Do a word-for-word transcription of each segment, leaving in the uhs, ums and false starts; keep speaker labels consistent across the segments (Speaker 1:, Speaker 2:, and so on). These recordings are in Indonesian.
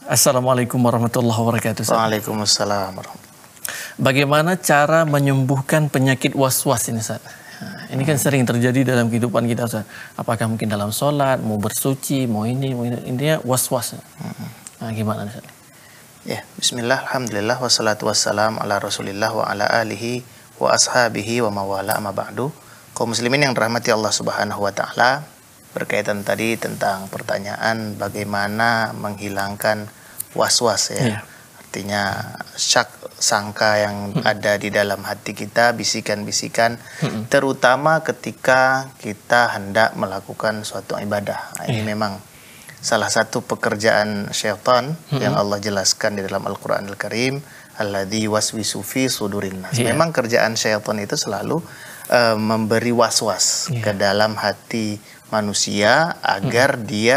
Speaker 1: Assalamualaikum warahmatullahi wabarakatuh.
Speaker 2: Waalaikumsalam warahmatullahi.
Speaker 1: Bagaimana cara menyembuhkan penyakit was-was ini, Ustaz? Nah, ini kan sering terjadi dalam kehidupan kita, Ustaz. Apakah mungkin dalam sholat, mau bersuci, mau ini, mau ini, intinya was-was. Nah, gimana, Ustaz?
Speaker 2: Ya, bismillah, alhamdulillah, wassalatu wassalam ala rasulillah wa ala alihi wa ashabihi wa mawala amma ba'du. Kaum muslimin yang dirahmati Allah subhanahu wa ta'ala, berkaitan tadi tentang pertanyaan bagaimana menghilangkan was-was ya. Yeah. Artinya syak, sangka yang hmm. ada di dalam hati kita, bisikan-bisikan, hmm. terutama ketika kita hendak melakukan suatu ibadah. Nah, ini yeah. memang salah satu pekerjaan syaitan hmm. yang Allah jelaskan di dalam Al-Quran Al-Karim, alladzi waswisu fi sudurin nas. Yeah. Memang kerjaan syaitan itu selalu uh, memberi was-was yeah. ke dalam hati manusia agar hmm. dia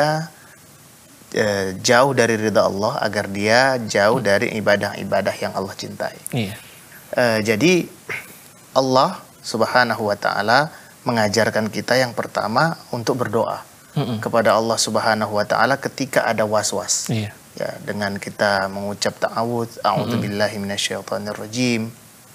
Speaker 2: Uh, jauh dari ridha Allah, agar dia jauh hmm. dari ibadah-ibadah yang Allah cintai. Yeah. Uh, jadi Allah subhanahu wa ta'ala mengajarkan kita yang pertama untuk berdoa hmm. kepada Allah subhanahu wa ta'ala ketika ada was-was. Yeah. Ya, dengan kita mengucap ta'awudz, a'udzubillahi minasyaitonirrajim.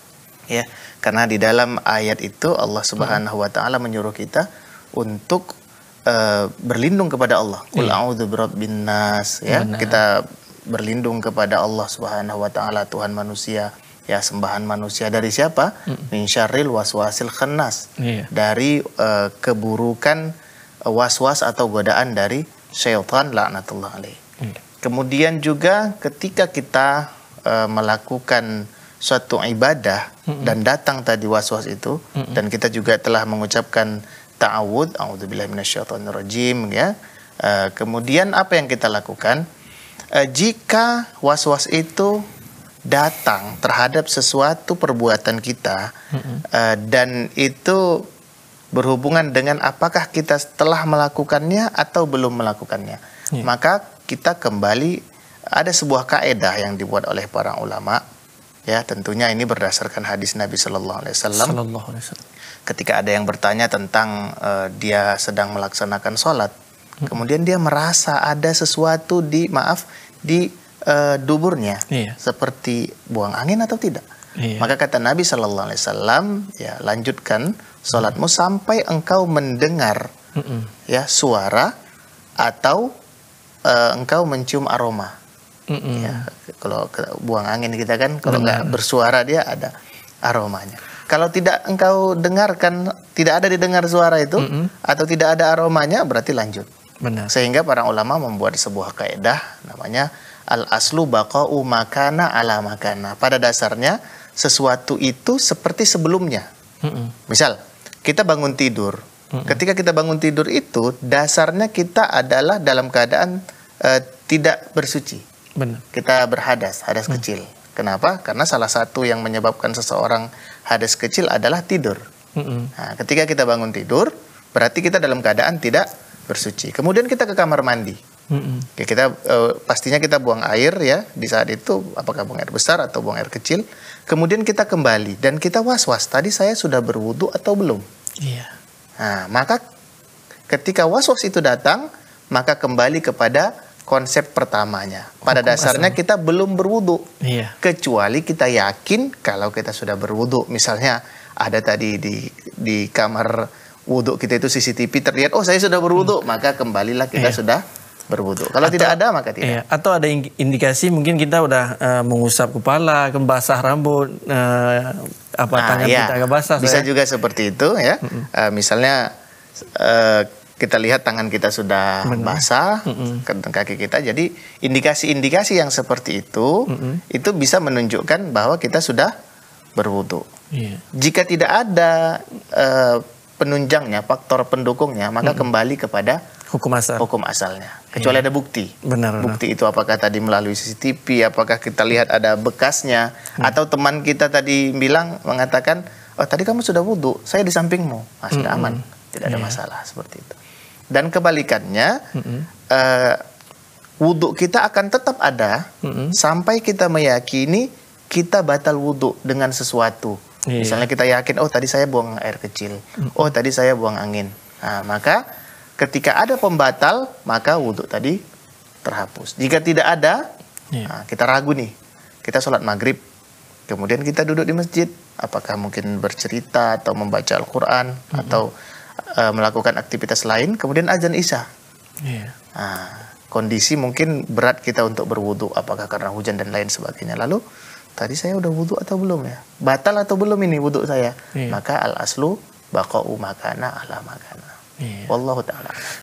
Speaker 2: Ya, karena di dalam ayat itu Allah subhanahu wa ta'ala menyuruh kita untuk Uh, berlindung kepada Allah. Qul a'udzu birabbin nas, ya. Benar. Kita berlindung kepada Allah Subhanahu wa taala, Tuhan manusia, ya, sembahan manusia dari siapa? Mm. Min syarril waswasil khannas. Yeah. Dari uh, keburukan uh, waswas atau godaan dari syaitan laknatullah alaih. Mm. Kemudian juga ketika kita uh, melakukan suatu ibadah mm-mm. dan datang tadi waswas itu, mm-mm. dan kita juga telah mengucapkan ta'awud, a'udzubillahi minasyaitonirrajim, ya. Uh, kemudian apa yang kita lakukan? Uh, jika was-was itu datang terhadap sesuatu perbuatan kita, mm-hmm. uh, dan itu berhubungan dengan apakah kita telah melakukannya atau belum melakukannya, yeah. maka kita kembali, ada sebuah kaedah yang dibuat oleh para ulama, ya, tentunya ini berdasarkan hadis Nabi Sallallahu Alaihi Wasallam. Ketika ada yang bertanya tentang uh, dia sedang melaksanakan sholat, hmm. kemudian dia merasa ada sesuatu di maaf di uh, duburnya, iya. seperti buang angin atau tidak. Iya. Maka kata Nabi Sallallahu Alaihi Wasallam, ya, lanjutkan sholatmu hmm. sampai engkau mendengar hmm. ya suara atau uh, engkau mencium aroma. Hmm. Ya, kalau buang angin kita kan kalau nggak bersuara dia ada aromanya. Kalau tidak engkau dengarkan, tidak ada didengar suara itu, mm-hmm. atau tidak ada aromanya, berarti lanjut. Benar. Sehingga para ulama membuat sebuah kaidah namanya al-aslu baqa'u makana ala makana. Pada dasarnya sesuatu itu seperti sebelumnya. Mm-hmm. Misal kita bangun tidur, mm-hmm. ketika kita bangun tidur itu dasarnya kita adalah dalam keadaan uh, tidak bersuci. Benar. Kita berhadas, hadas mm-hmm. kecil. Kenapa? Karena salah satu yang menyebabkan seseorang hadas kecil adalah tidur. Mm-hmm. Nah, ketika kita bangun tidur, berarti kita dalam keadaan tidak bersuci. Kemudian kita ke kamar mandi. Mm-hmm. Oke, kita uh, pastinya kita buang air, ya, di saat itu, apakah buang air besar atau buang air kecil. Kemudian kita kembali dan kita was-was. Tadi saya sudah berwudu atau belum? Iya. Nah, maka ketika was-was itu datang, maka kembali kepada konsep pertamanya. Pada Hukum dasarnya asal. Kita belum berwudu, iya. kecuali kita yakin kalau kita sudah berwudu. Misalnya ada tadi di di kamar wudu kita itu C C T V terlihat, oh saya sudah berwudu, hmm. maka kembalilah kita iya. sudah berwudu. Kalau atau, tidak ada maka tidak. Iya. Atau ada indikasi mungkin kita udah uh, mengusap kepala, basah rambut, uh, apa nah, tangan iya. kita agak basah. Bisa saya. Juga seperti itu, ya. Hmm. Uh, misalnya. Uh, Kita lihat tangan kita sudah Benar. basah, mm-hmm. kaki kita. Jadi indikasi-indikasi yang seperti itu, mm-hmm. itu bisa menunjukkan bahwa kita sudah berwudu. Yeah. Jika tidak ada uh, penunjangnya, faktor pendukungnya, maka mm-hmm. kembali kepada hukum asal. Hukum asalnya. Kecuali yeah. ada bukti. Benar, bukti benar. Itu apakah tadi melalui C C T V, apakah kita lihat ada bekasnya, mm. atau teman kita tadi bilang mengatakan, oh tadi kamu sudah wudu, saya di sampingmu, nah, sudah mm-hmm. aman, tidak ada yeah. masalah seperti itu. Dan kebalikannya, mm-hmm. uh, wudhu kita akan tetap ada mm-hmm. sampai kita meyakini kita batal wudhu dengan sesuatu. Iya. Misalnya kita yakin, oh tadi saya buang air kecil, mm-hmm. oh tadi saya buang angin. Nah, maka ketika ada pembatal, maka wudhu tadi terhapus. Jika tidak ada,
Speaker 1: Iya.
Speaker 2: nah, kita ragu nih. Kita sholat maghrib, kemudian kita duduk di masjid, apakah mungkin bercerita atau membaca Al-Quran mm-hmm. atau uh, melakukan aktivitas lain, kemudian azan isya.
Speaker 1: Iya.
Speaker 2: Nah, kondisi mungkin berat kita untuk berwudu, apakah karena hujan dan lain sebagainya. Lalu tadi saya udah wudu atau belum ya? Batal atau belum ini wudu saya?
Speaker 1: Iya.
Speaker 2: Maka al aslu baqa'u makana ala makana.
Speaker 1: Iya.
Speaker 2: Wallahu ta'ala.